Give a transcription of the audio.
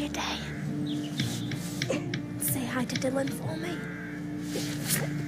your day. Say hi to Dylan for me.